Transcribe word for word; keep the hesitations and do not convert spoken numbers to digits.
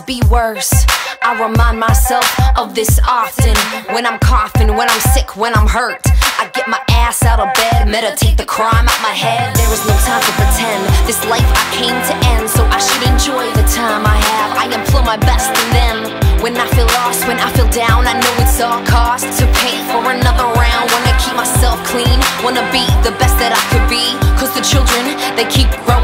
be worse. I remind myself of this often. When I'm coughing, when I'm sick, when I'm hurt, I get my ass out of bed, meditate the crime out my head. There is no time to pretend. This life I came to end, so I should enjoy the time I have. I employ my best, and then when I feel lost, when I feel down, I know it's all cost to pay for another round. Wanna keep myself clean, wanna be the best that I could be, cause the children, they keep growing.